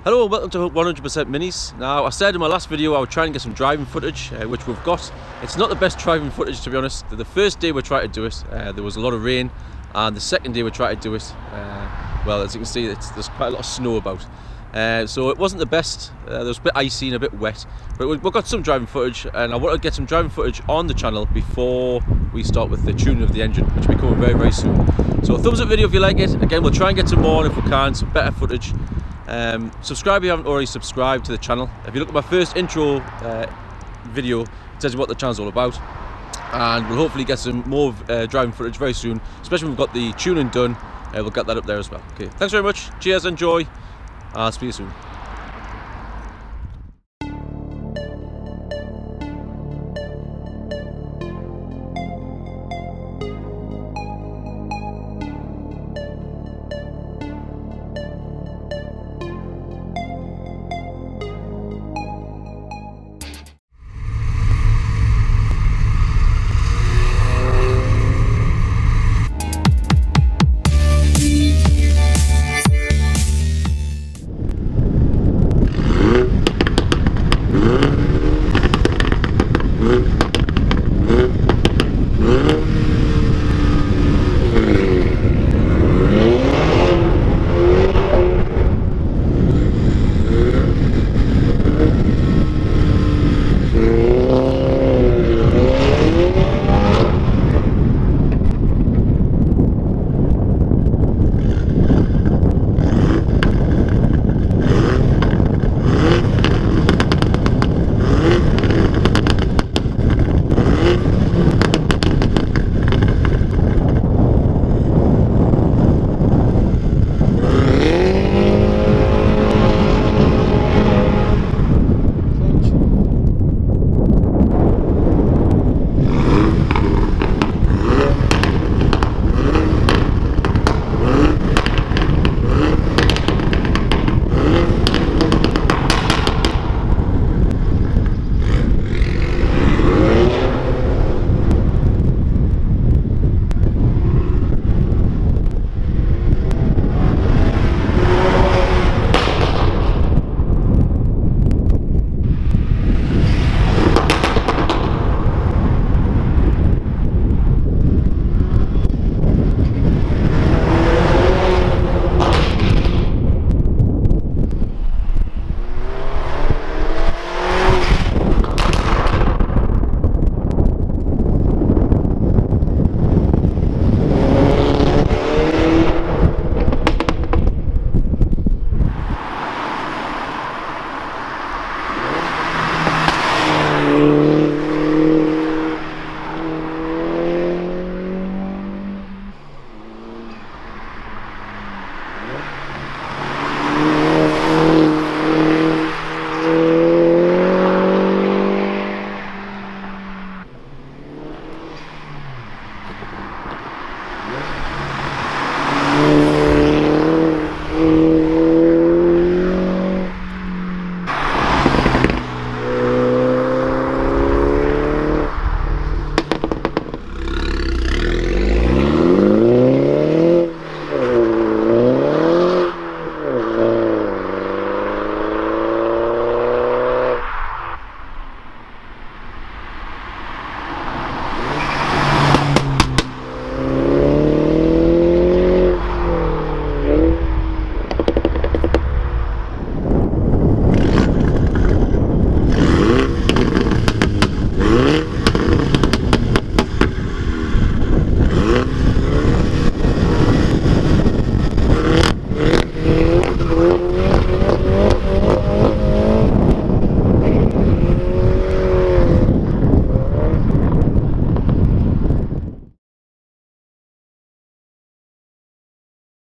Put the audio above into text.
Hello and welcome to 100% Minis. Now, I said in my last video I would try and get some driving footage, which we've got. It's not the best driving footage, to be honest. The first day we tried to do it, there was a lot of rain, and the second day we tried to do it, well, as you can see, there's quite a lot of snow about. So it wasn't the best. There was a bit icy and a bit wet, but we've got some driving footage, and I want to get some driving footage on the channel before we start with the tuning of the engine, which will be coming very, very soon. So a thumbs up video if you like it. Again, we'll try and get some more, and if we can, some better footage. Subscribe if you haven't already subscribed to the channel. If you look at my first intro video, it tells you what the channel's all about, and we'll hopefully get some more driving footage very soon, especially when we've got the tuning done. We'll get that up there as well. Okay, thanks very much, cheers, enjoy, I'll speak to you soon.